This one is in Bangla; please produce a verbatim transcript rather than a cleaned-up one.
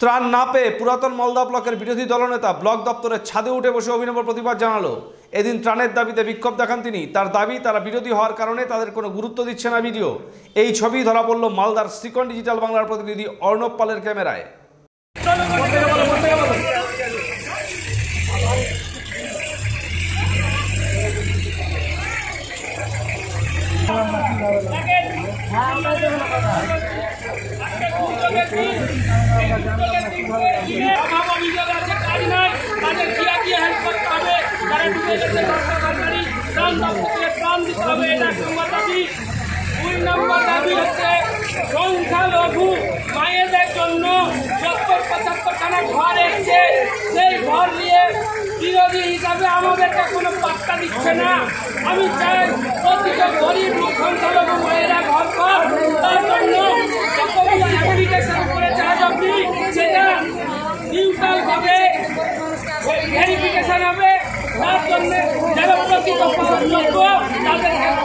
ত্রাণ না পেয়ে পুরাতন মালদা ব্লকের বিরোধী দলনেতা ব্লক দপ্তরের ছাদে উঠে বসে অভিনব প্রতিবাদ জানালো। এদিন ত্রাণের দাবিতে বিক্ষোভ দেখান তিনি। তার দাবি, তারা বিরোধী হওয়ার কারণে তাদের কোনো গুরুত্ব দিচ্ছে না ভিডিও। এই ছবি ধরা পড়ল মালদার সিকন ডিজিটাল বাংলার প্রতিনিধি অর্ণব পালের ক্যামেরায়। সংখ্যালঘু মায়েদের জন্য সত্তর পঁচাত্তর খানা ঘর এসছে, সেই ঘর নিয়ে বিরোধী হিসাবে আমাদেরকে কোনো পাত্তা দিচ্ছে না। আমি চাই প্রতিটা গরিব সংখ্যালঘু মায়েরা ঘর পাক, তার জন্য অ্যাপ্লিকেশন করেছে আজ অব্দি, সেটা নিউট্রালভাবে ভেরিফিকেশন হবে। তার জন্য যারা প্রকৃত যোগ্য তাদের